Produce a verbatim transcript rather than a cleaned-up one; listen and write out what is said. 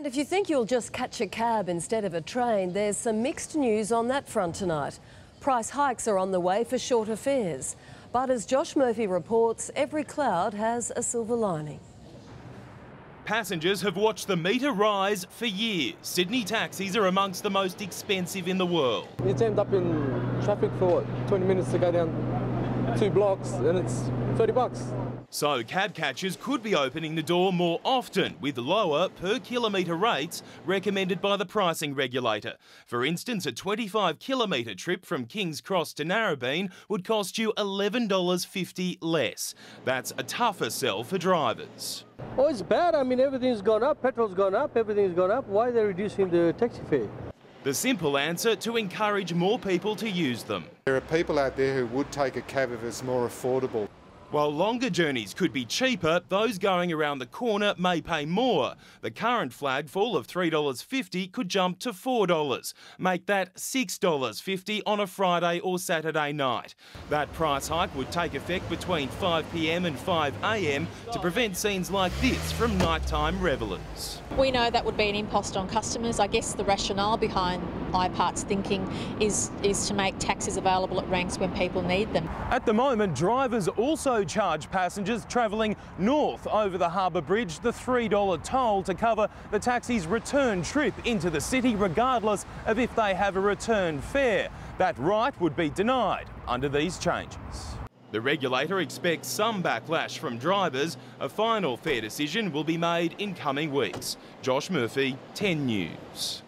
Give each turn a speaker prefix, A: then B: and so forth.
A: And if you think you'll just catch a cab instead of a train, there's some mixed news on that front tonight. Price hikes are on the way for shorter fares. But as Josh Murphy reports, every cloud has a silver lining.
B: Passengers have watched the meter rise for years. Sydney taxis are amongst the most expensive in the world.
C: You end up in traffic for what, twenty minutes to go down two blocks and it's thirty bucks.
B: So cab catchers could be opening the door more often with lower per kilometre rates recommended by the pricing regulator. For instance, a twenty-five kilometre trip from Kings Cross to Narrabeen would cost you eleven dollars fifty less. That's a tougher sell for drivers.
C: Oh, it's bad. I mean, everything's gone up. Petrol's gone up. Everything's gone up. Why are they reducing the taxi fare?
B: The simple answer: to encourage more people to use them.
D: There are people out there who would take a cab if it's more affordable.
B: While longer journeys could be cheaper, those going around the corner may pay more. The current flag fall of three dollars fifty could jump to four dollars. Make that six dollars fifty on a Friday or Saturday night. That price hike would take effect between five p m and five a m to prevent scenes like this from nighttime revellers.
E: We know that would be an impost on customers. I guess the rationale behind I PART's thinking is, is to make taxis available at ranks when people need them.
B: At the moment, drivers also charge passengers travelling north over the Harbour Bridge the three dollar toll to cover the taxi's return trip into the city, regardless of if they have a return fare. That right would be denied under these changes. The regulator expects some backlash from drivers. A final fare decision will be made in coming weeks. Josh Murphy, ten News.